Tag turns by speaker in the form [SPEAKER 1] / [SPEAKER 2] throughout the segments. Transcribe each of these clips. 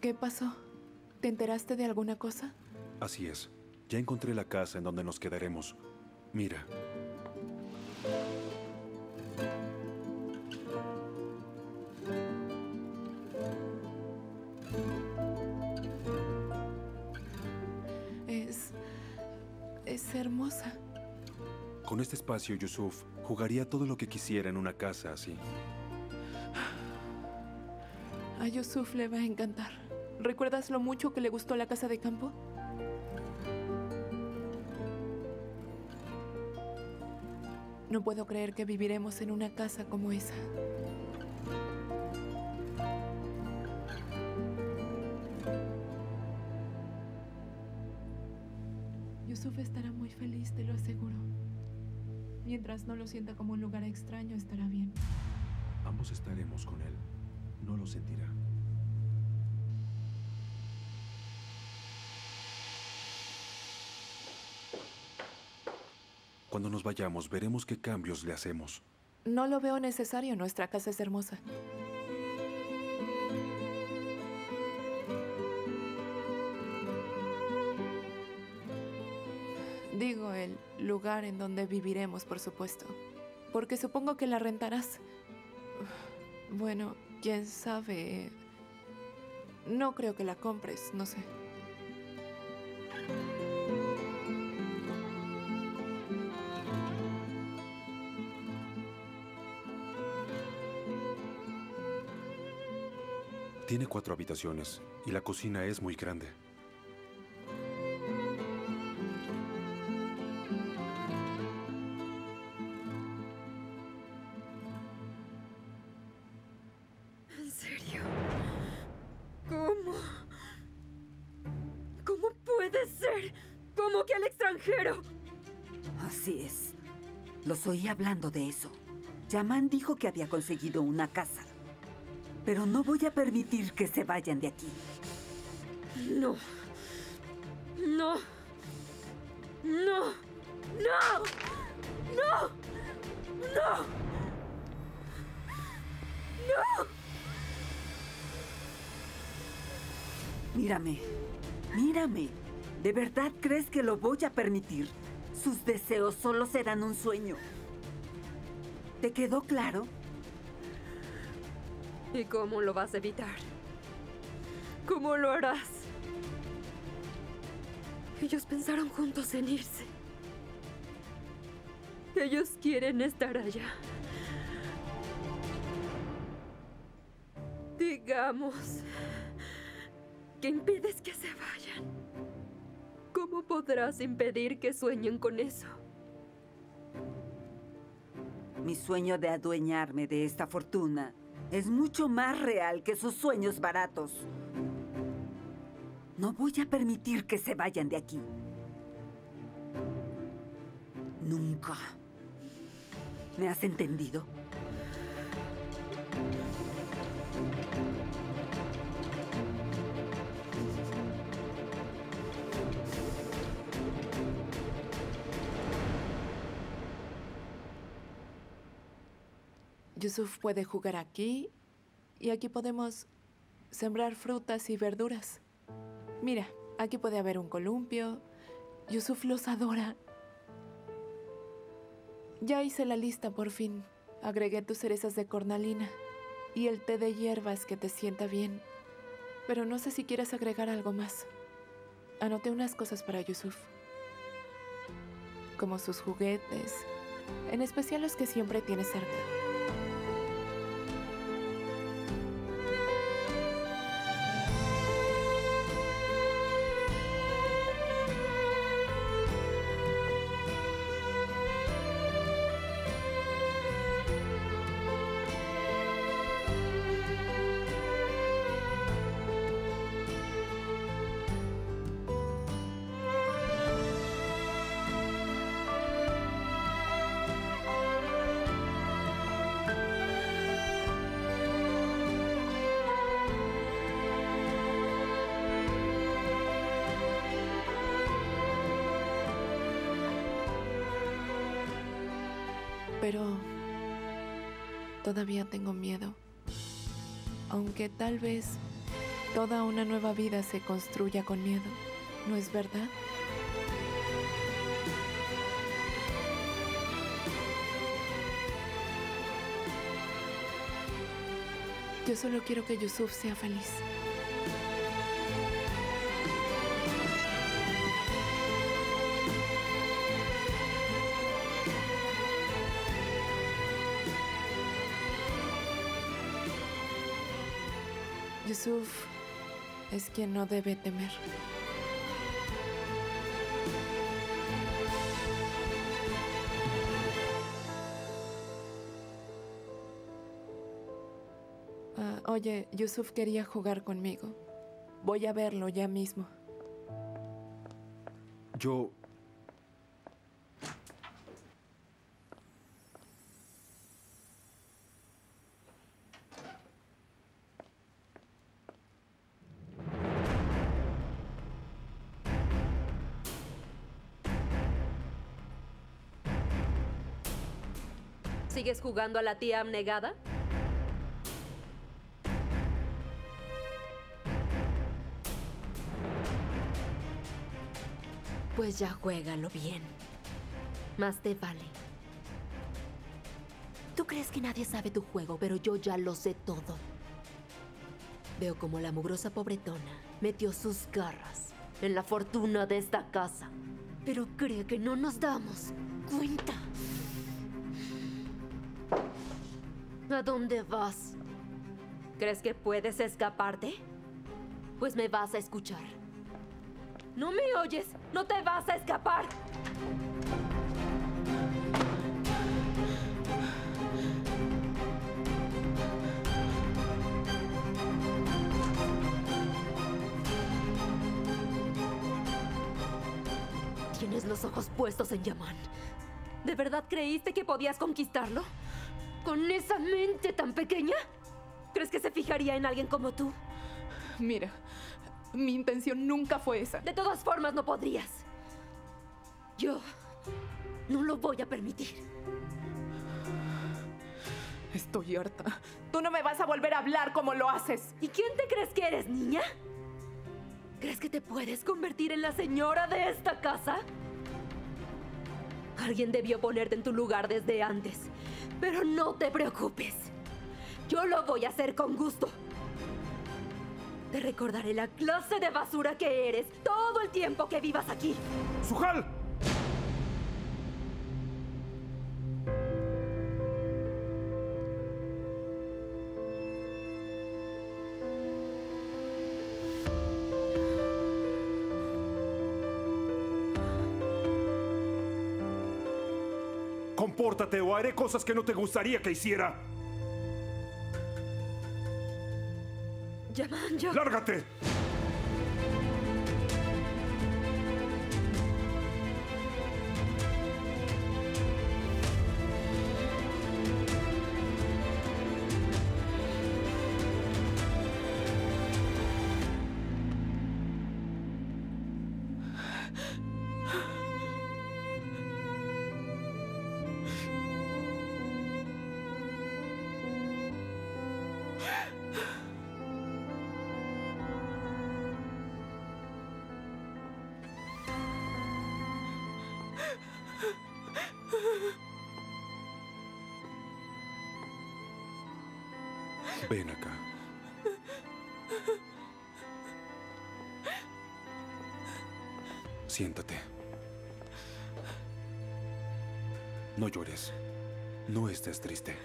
[SPEAKER 1] ¿Qué pasó? ¿Te enteraste de alguna cosa?
[SPEAKER 2] Así es. Ya encontré la casa en donde nos quedaremos. Mira.
[SPEAKER 1] Es hermosa.
[SPEAKER 2] Con este espacio, Yusuf jugaría todo lo que quisiera en una casa así.
[SPEAKER 1] A Yusuf le va a encantar. ¿Recuerdas lo mucho que le gustó la casa de campo? No puedo creer que viviremos en una casa como esa. Yusuf estará muy feliz, te lo aseguro. Mientras no lo sienta como un lugar extraño, estará bien.
[SPEAKER 2] Ambos estaremos con él. No lo sentirá. Cuando nos vayamos, veremos qué cambios le hacemos.
[SPEAKER 1] No lo veo necesario. Nuestra casa es hermosa. Digo, el lugar en donde viviremos, por supuesto. Porque supongo que la rentarás. Bueno, quién sabe. No creo que la compres, no sé.
[SPEAKER 2] Tiene 4 habitaciones y la cocina es muy grande.
[SPEAKER 3] ¿En serio? ¿Cómo? ¿Cómo puede ser? ¿Cómo que al extranjero?
[SPEAKER 4] Así es. Los oí hablando de eso. Yaman dijo que había conseguido una casa. Pero no voy a permitir que se vayan de aquí.
[SPEAKER 3] No. No. No. No. No. No. No.
[SPEAKER 4] Mírame. Mírame. ¿De verdad crees que lo voy a permitir? Sus deseos solo serán un sueño. ¿Te quedó claro?
[SPEAKER 3] ¿Y cómo lo vas a evitar? ¿Cómo lo harás? Ellos pensaron juntos en irse. Ellos quieren estar allá. Digamos que impides que se vayan. ¿Cómo podrás impedir que sueñen con eso?
[SPEAKER 4] Mi sueño de adueñarme de esta fortuna es mucho más real que sus sueños baratos. No voy a permitir que se vayan de aquí. Nunca. ¿Me has entendido?
[SPEAKER 1] Yusuf puede jugar aquí y aquí podemos sembrar frutas y verduras. Mira, aquí puede haber un columpio. Yusuf los adora. Ya hice la lista por fin. Agregué tus cerezas de cornalina y el té de hierbas que te sienta bien. Pero no sé si quieres agregar algo más. Anoté unas cosas para Yusuf, como sus juguetes, en especial los que siempre tiene cerca. Pero todavía tengo miedo. Aunque tal vez toda una nueva vida se construya con miedo, ¿no es verdad? Yo solo quiero que Yusuf sea feliz. Yusuf es quien no debe temer. Oye, Yusuf quería jugar conmigo. Voy a verlo ya mismo.
[SPEAKER 2] Yo...
[SPEAKER 3] ¿Sigues jugando a la tía abnegada? Pues ya juégalo bien. Más te vale. Tú crees que nadie sabe tu juego, pero yo ya lo sé todo. Veo como la mugrosa pobretona metió sus garras en la fortuna de esta casa. Pero cree que no nos damos cuenta. ¿A dónde vas? ¿Crees que puedes escaparte? Pues me vas a escuchar. ¿No me oyes? ¡No te vas a escapar! Tienes los ojos puestos en Yaman. ¿De verdad creíste que podías conquistarlo? ¿Con esa mente tan pequeña? ¿Crees que se fijaría en alguien como tú?
[SPEAKER 1] Mira, mi intención nunca fue esa.
[SPEAKER 3] De todas formas, no podrías. Yo no lo voy a permitir.
[SPEAKER 1] Estoy harta. Tú no me vas a volver a hablar como lo haces.
[SPEAKER 3] ¿Y quién te crees que eres, niña? ¿Crees que te puedes convertir en la señora de esta casa? Alguien debió ponerte en tu lugar desde antes. Pero no te preocupes. Yo lo voy a hacer con gusto. Te recordaré la clase de basura que eres todo el tiempo que vivas aquí.
[SPEAKER 2] ¡Suhal! Compórtate o haré cosas que no te gustaría que hiciera.
[SPEAKER 3] Yaman, yo...
[SPEAKER 2] ¡Lárgate! Ven acá. Siéntate. No llores. No estés triste.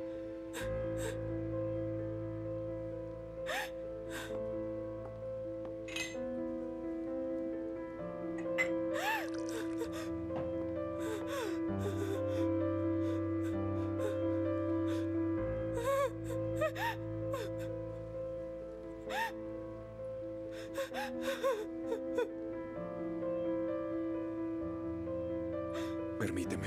[SPEAKER 2] Permíteme.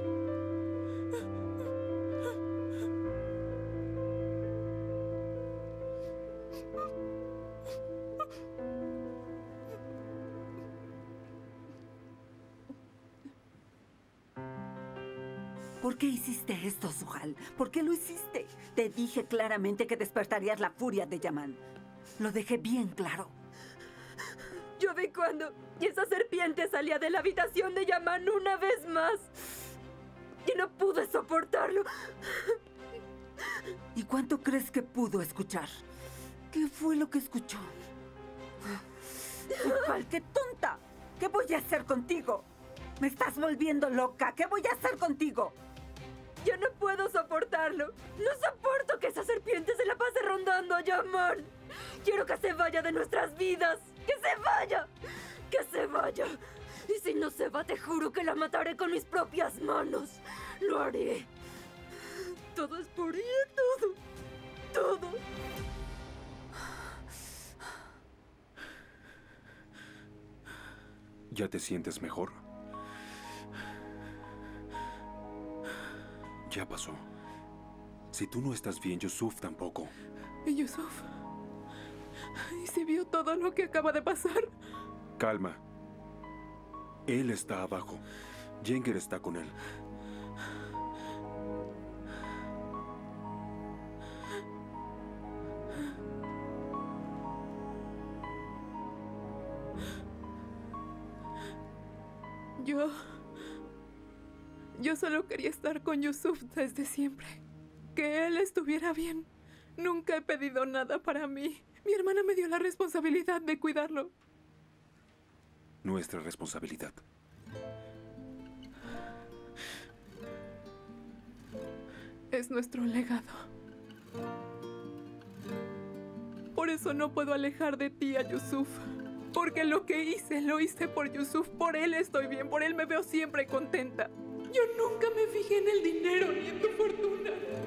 [SPEAKER 4] ¿Por qué hiciste esto, Suhal? ¿Por qué lo hiciste? Te dije claramente que despertarías la furia de Yaman. Lo dejé bien claro.
[SPEAKER 3] Yo vi cuando esa serpiente salía de la habitación de Yaman una vez más. Y no pude soportarlo.
[SPEAKER 4] ¿Y cuánto crees que pudo escuchar? ¿Qué fue lo que escuchó? ¡Opal, qué tonta! ¿Qué voy a hacer contigo? Me estás volviendo loca. ¿Qué voy a hacer contigo?
[SPEAKER 3] Yo no puedo soportarlo. No soporto que esa serpiente se la pase rondando a Yaman. Quiero que se vaya de nuestras vidas. ¡Que se vaya! ¡Que se vaya! Y si no se va, te juro que la mataré con mis propias manos. Lo haré. Todo es por ella, todo. Todo.
[SPEAKER 2] ¿Ya te sientes mejor? Ya pasó. Si tú no estás bien, Yusuf tampoco.
[SPEAKER 1] ¿Y Yusuf? ¿Y si vio todo lo que acaba de pasar?
[SPEAKER 2] Calma. Él está abajo. Jenger está con él.
[SPEAKER 1] Yo solo quería estar con Yusuf desde siempre. Que él estuviera bien. Nunca he pedido nada para mí. Mi hermana me dio la responsabilidad de cuidarlo.
[SPEAKER 2] Nuestra responsabilidad.
[SPEAKER 1] Es nuestro legado. Por eso no puedo alejar de ti a Yusuf. Porque lo que hice, lo hice por Yusuf. Por él estoy bien, por él me veo siempre contenta. Yo nunca me fijé en el dinero ni en tu fortuna.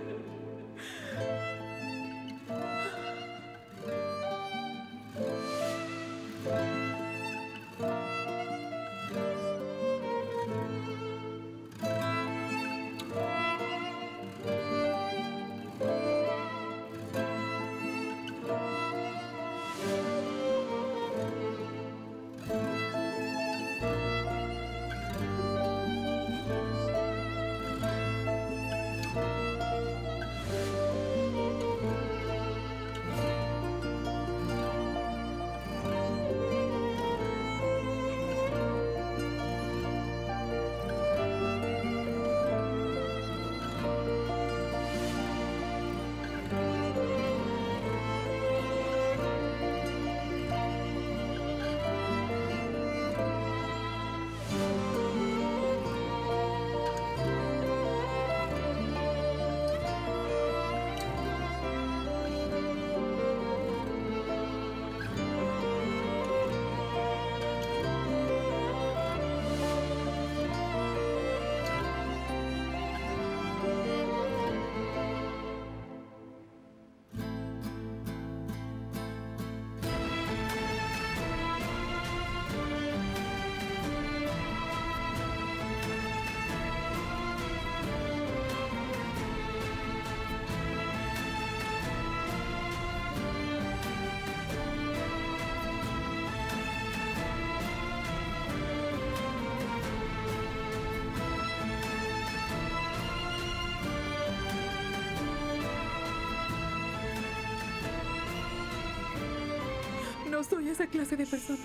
[SPEAKER 1] No soy esa clase de persona.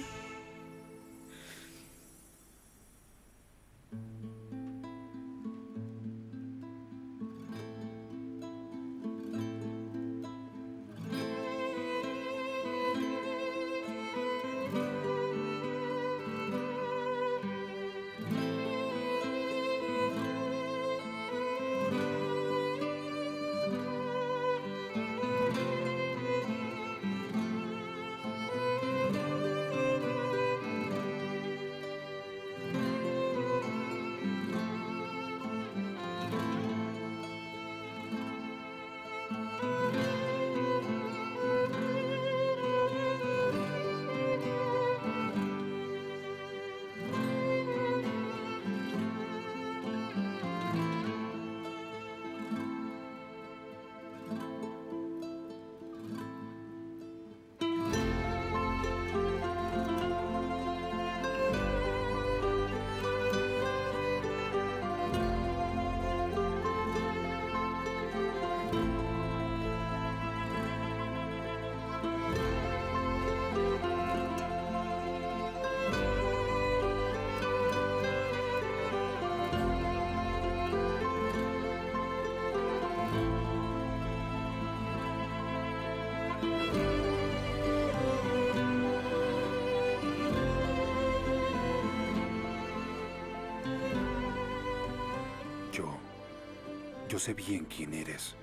[SPEAKER 2] Yo sé bien quién eres.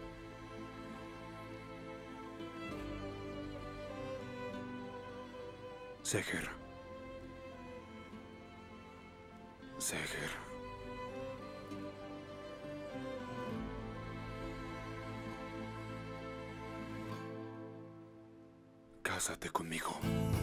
[SPEAKER 2] Seher. Seher. Cásate conmigo.